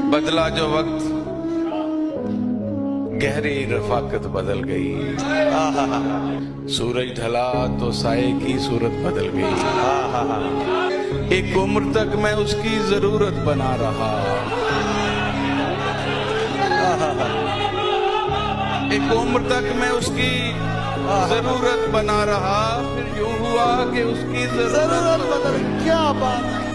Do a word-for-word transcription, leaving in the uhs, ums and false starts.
बदला जो वक्त गहरी रफाकत बदल गई। सूरज ढला तो साए की सूरत बदल गई। एक उम्र तक मैं उसकी जरूरत बना रहा। एक उम्र तक मैं उसकी जरूरत बना रहा, फिर यूं हुआ कि उसकी जरूरत बदल। क्या बात है।